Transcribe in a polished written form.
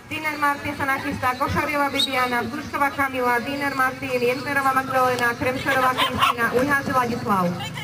Diner Martin sa nachystá, Košariová Bibiana, Brzdušková Kamila, Diner Martin, Jentnerová Magdalena, Kremšerová Kristina, Ujháč Ladislav.